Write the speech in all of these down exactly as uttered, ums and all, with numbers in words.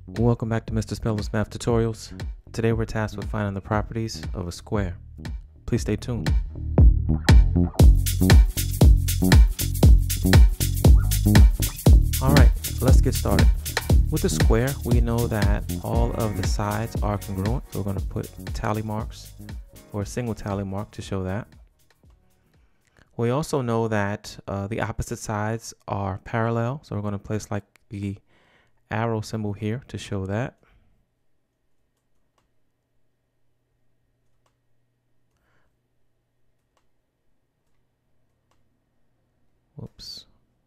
Welcome back to Mister Speller's Math Tutorials. Today we're tasked with finding the properties of a square. Please stay tuned. Alright, let's get started. With a square, we know that all of the sides are congruent, so we're going to put tally marks or a single tally mark to show that. We also know that uh, the opposite sides are parallel, so we're going to place like the arrow symbol here to show that. Whoops.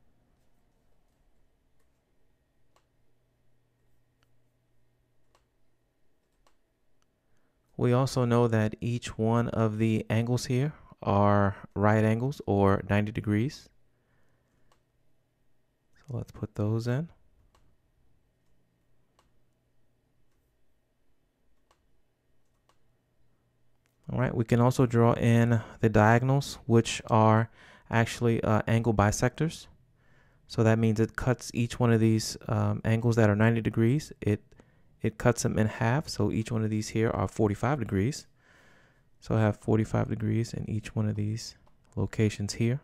We also know that each one of the angles here are right angles or ninety degrees. So let's put those in. All right, we can also draw in the diagonals, which are actually uh, angle bisectors. So that means it cuts each one of these um, angles that are ninety degrees. It it cuts them in half. So each one of these here are forty-five degrees. So I have forty-five degrees in each one of these locations here.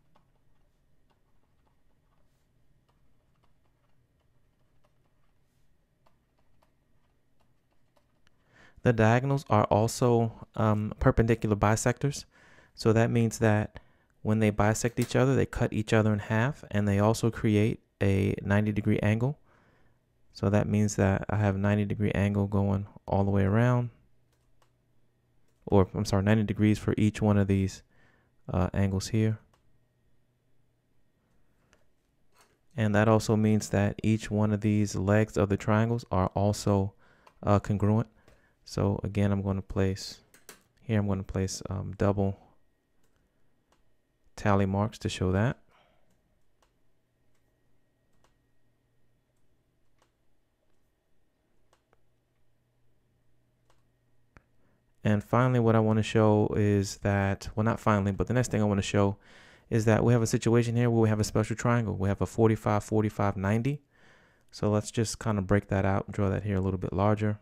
The diagonals are also um, perpendicular bisectors. So that means that when they bisect each other, they cut each other in half, and they also create a ninety degree angle. So that means that I have a ninety degree angle going all the way around, or I'm sorry, ninety degrees for each one of these uh, angles here. And that also means that each one of these legs of the triangles are also uh, congruent. So again, I'm going to place here, I'm going to place um, double tally marks to show that. And finally, what I want to show is that, well, not finally, but the next thing I want to show is that we have a situation here where we have a special triangle. We have a forty-five, forty-five, ninety. So let's just kind of break that out and draw that here a little bit larger.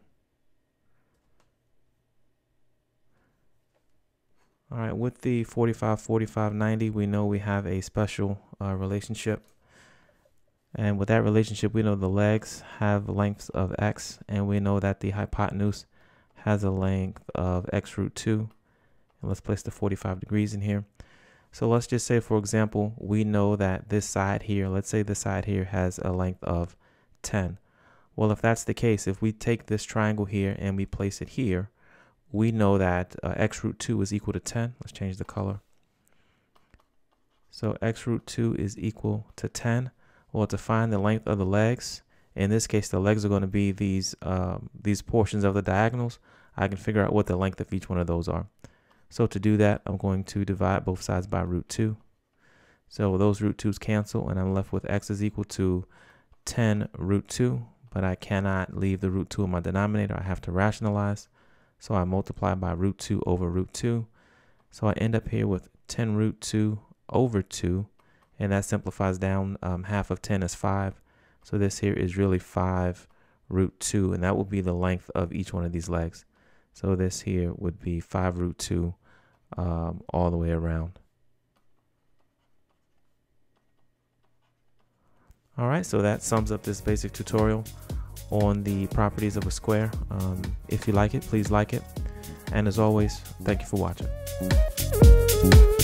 All right, with the forty-five, forty-five, ninety, we know we have a special uh, relationship. And with that relationship, we know the legs have lengths of x, and we know that the hypotenuse has a length of x root two. And let's place the forty-five degrees in here. So let's just say, for example, we know that this side here, let's say this side here has a length of ten. Well, if that's the case, if we take this triangle here and we place it here, we know that uh, x root two is equal to ten. Let's change the color. So x root two is equal to ten. Well, to find the length of the legs, in this case, the legs are going to be these um, these portions of the diagonals. I can figure out what the length of each one of those are. So to do that, I'm going to divide both sides by root two. So those root twos cancel, and I'm left with x is equal to ten root two. But I cannot leave the root two in my denominator. I have to rationalize. So I multiply by root two over root two. So I end up here with ten root two over two. And that simplifies down. Um, half of ten is five. So this here is really five root two. And that will be the length of each one of these legs. So this here would be five root two um, all the way around. All right, so that sums up this basic tutorial on the properties of a square. Um, if you like it, please like it. And as always, thank you for watching.